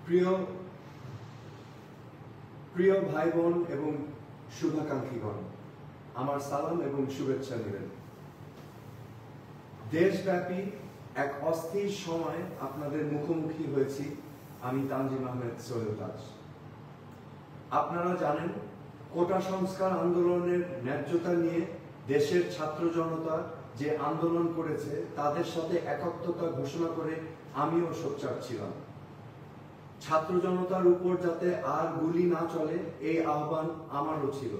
প্রিয় প্রিয় ভাই বোন এবং শুভাকাঙ্ক্ষীগণ, আমার সালাম এবং শুভেচ্ছা নেবেন। দেশব্যাপী এক অস্থির সময় আপনাদের মুখোমুখি হয়েছি আমি তানজিম আহমেদ সোহেল তাজ। আপনারা জানেন, কোটা সংস্কার আন্দোলনের ন্যায্যতা নিয়ে দেশের ছাত্র জনতা যে আন্দোলন করেছে তাদের সাথে একাত্মতা ঘোষণা করে আমিও সোচ্চার ছিলাম। ছাত্র জনতার উপর যাতে আর গুলি না চলে এই আহ্বান আমারও ছিল।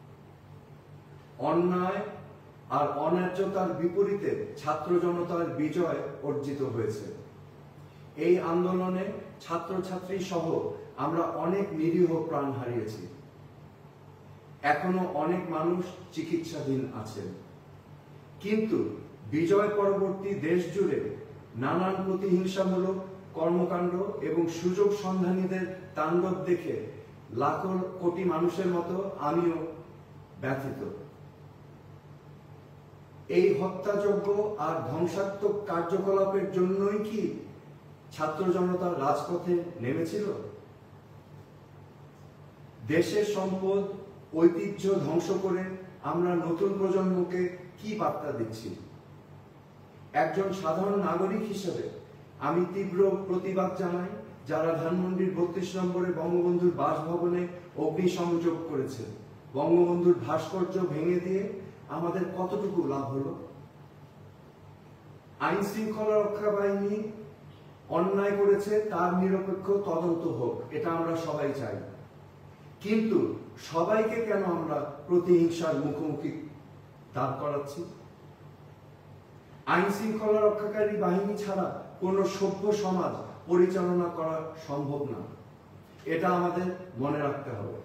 অন্যায় আর অন্যায্যতার বিপরীতে ছাত্র জনতার বিজয় অর্জিত হয়েছে। এই আন্দোলনে ছাত্রছাত্রী সহ আমরা অনেক নিরীহ প্রাণ হারিয়েছি। এখনো অনেক মানুষ চিকিৎসাধীন আছেন। কিন্তু বিজয় পরবর্তী দেশ জুড়ে নানান প্রতিহিংসামূলক কর্মকাণ্ড এবং সুযোগ সন্ধানীদের তাণ্ডব দেখে লাখো কোটি মানুষের মতো আমিও ব্যথিত। এই হত্যাযজ্ঞ আর ধ্বংসাত্মক কার্যকলাপের জন্যই কি ছাত্র জনতা রাজপথে নেমেছিল? দেশের সম্পদ ঐতিহ্য ধ্বংস করে আমরা নতুন প্রজন্মকে কি বার্তা দিচ্ছি? একজন সাধারণ নাগরিক হিসেবে আমি তীব্র প্রতিবাদ জানাই যারা ধানমন্ডির ৩২ নম্বরে বঙ্গবন্ধুর বাসভবনে অগ্নিসংযোগ করেছে। বঙ্গবন্ধুর ভাস্কর্য ভেঙে দিয়ে আমাদের কতটুকু লাভ হলো? আইন শৃঙ্খলা রক্ষা বাহিনী অন্যায় করেছে, তার নিরপেক্ষ তদন্ত হোক, এটা আমরা সবাই চাই। কিন্তু সবাইকে কেন আমরা প্রতিহিংসার মুখোমুখি দাঁড় করাচ্ছি? আইন শৃঙ্খলা রক্ষাকারী বাহিনী ছাড়া কোনো সভ্য সমাজ পরিচালনা করা সম্ভব না, এটা আমাদের মনে রাখতে হবে।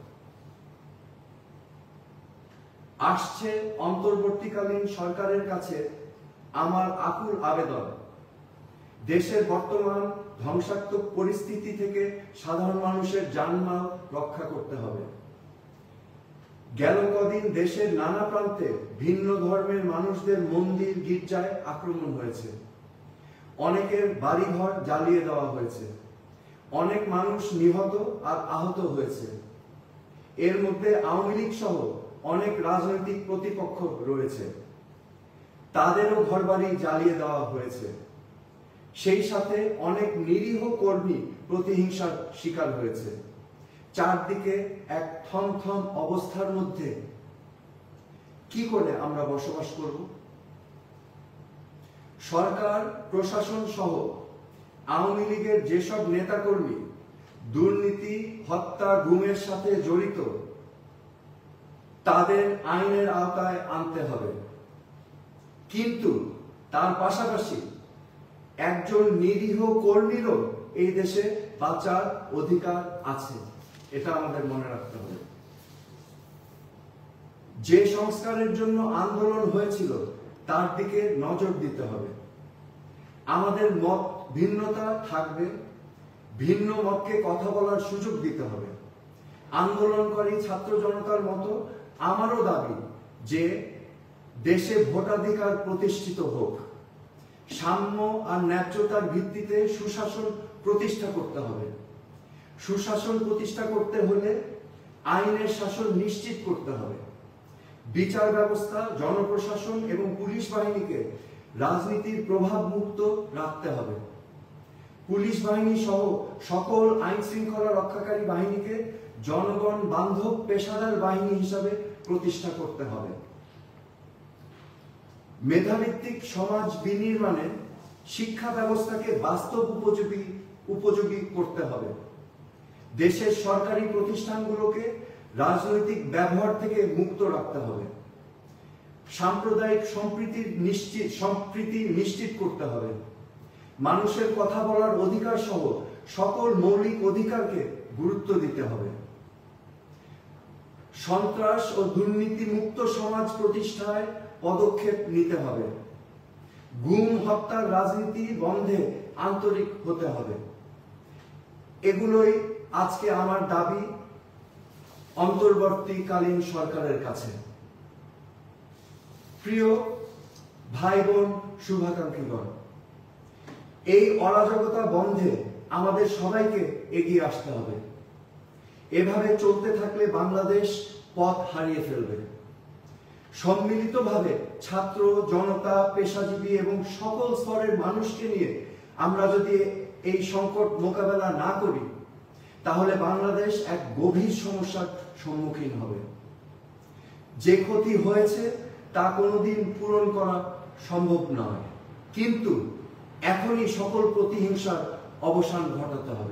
আসছে অন্তর্বর্তীকালীন সরকারের কাছে আমার আকুল আবেদন, দেশের বর্তমান ধ্বংসাত্মক পরিস্থিতি থেকে সাধারণ মানুষের জানমাল রক্ষা করতে হবে। গেল কদিন দেশের নানা প্রান্তে ভিন্ন ধর্মের মানুষদের মন্দির গির্জায় আক্রমণ হয়েছে। অনেকের বাড়িঘর জ্বালিয়ে দেওয়া হয়েছে। অনেক মানুষ নিহত আর আহত হয়েছে। এর মধ্যে আওয়ামী লীগ সহ অনেক রাজনৈতিক প্রতিপক্ষ রয়েছে, তাদেরও ঘরবাড়ি জ্বালিয়ে দেওয়া হয়েছে। সেই সাথে অনেক নিরীহ কর্মী প্রতিহিংসার শিকার হয়েছে। চারদিকে এক থমথম অবস্থার মধ্যে কি করে আমরা বসবাস করব? সরকার প্রশাসন সহ আওয়ামী লীগের যেসব নেতাকর্মী দুর্নীতি, হত্যা, গুমের সাথে জড়িত, তাদের আইনের আওতায় আনতে হবে। কিন্তু তার পাশাপাশি একজন নিরীহ কর্মীরও এই দেশে বাঁচার অধিকার আছে, এটা আমাদের মনে রাখতে হবে। যে সংস্কারের জন্য আন্দোলন হয়েছিল তার দিকে নজর দিতে হবে। আমাদের মত ভিন্নতা থাকবে, ভিন্ন মতকে কথা বলার সুযোগ দিতে হবে। আন্দোলনকারী ছাত্র জনতার মতো আমারও দাবি যে দেশে ভোটাধিকার প্রতিষ্ঠিত হোক। সাম্য আর ন্যায্যতার ভিত্তিতে সুশাসন প্রতিষ্ঠা করতে হবে। সুশাসন প্রতিষ্ঠা করতে হলে আইনের শাসন নিশ্চিত করতে হবে। বিচার ব্যবস্থা, জনপ্রশাসন এবং পুলিশ বাহিনীকে রাজনীতির প্রভাব মুক্ত রাখতে হবে। পুলিশ বাহিনী সহ সকল আইন শৃঙ্খলা রক্ষাকারী বাহিনীকে জনগণ বান্ধব পেশাদার বাহিনী হিসাবে প্রতিষ্ঠা করতে হবে। মেধাভিত্তিক সমাজ বিনির্মাণে শিক্ষা ব্যবস্থাকে বাস্তব উপযোগী করতে হবে। দেশের সরকারি প্রতিষ্ঠানগুলোকে রাজনৈতিক ব্যবহার থেকে মুক্ত রাখতে হবে। সাম্প্রদায়িক সম্প্রীতি নিশ্চিত করতে হবে। মানুষের কথা বলার অধিকার সহ সকল মৌলিক অধিকারকে গুরুত্ব দিতে হবে। সন্ত্রাস ও দুর্নীতি মুক্ত সমাজ প্রতিষ্ঠায় পদক্ষেপ নিতে হবে। গুম, হত্যার রাজনীতি বন্ধে আন্তরিক হতে হবে। এগুলোই আজকে আমার দাবি অন্তর্বর্তীকালীন সরকারের কাছে। প্রিয় ভাই বোন শুভাকাঙ্ক্ষীগণ, এই অরাজকতা বন্ধে আমাদের সবাইকে এগিয়ে আসতে হবে। এভাবে চলতে থাকলে বাংলাদেশ পথ হারিয়ে ফেলবে। সম্মিলিতভাবে ছাত্র, জনতা, পেশাজীবী এবং সকল স্তরের মানুষকে নিয়ে আমরা যদি এই সংকট মোকাবেলা না করি, তাহলে বাংলাদেশ এক গভীর সমস্যার সম্মুখীন হবে। যে ক্ষতি হয়েছে তা কোনোদিন পূরণ করা সম্ভব নয়, কিন্তু এখনই সকল প্রতিহিংসার অবসান ঘটাতে হবে।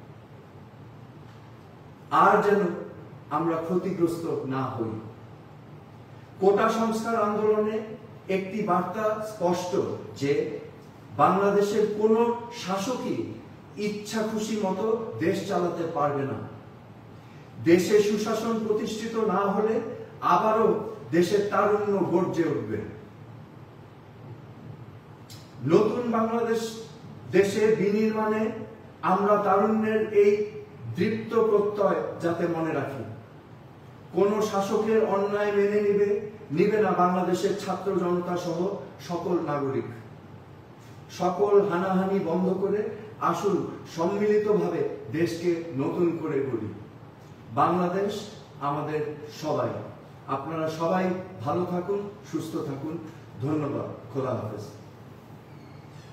আর যেন আমরা ক্ষতিগ্রস্ত না হই। কোটা সংস্কার আন্দোলনে একটি বার্তা স্পষ্ট যে বাংলাদেশের কোনো শাসকই ইচ্ছা খুশি মতো দেশ চালাতে পারবে না। দেশে সুশাসন প্রতিষ্ঠিত না হলে আবারও দেশের তারুণ্য গর্জে উঠবে। নতুন বাংলাদেশ দেশে বিনির্মাণে আমরা তারুণ্যের এই দৃপ্ত প্রত্যয় যাতে মনে রাখি। কোন শাসকের অন্যায় মেনে নিবে না বাংলাদেশের ছাত্র জনতা সহ সকল নাগরিক। সকল হানাহানি বন্ধ করে আসুন সম্মিলিতভাবে দেশকে নতুন করে গড়ি। বাংলাদেশ আমাদের সবাই। আপনারা সবাই ভালো থাকুন, সুস্থ থাকুন। ধন্যবাদ। খোদা হাফেজ।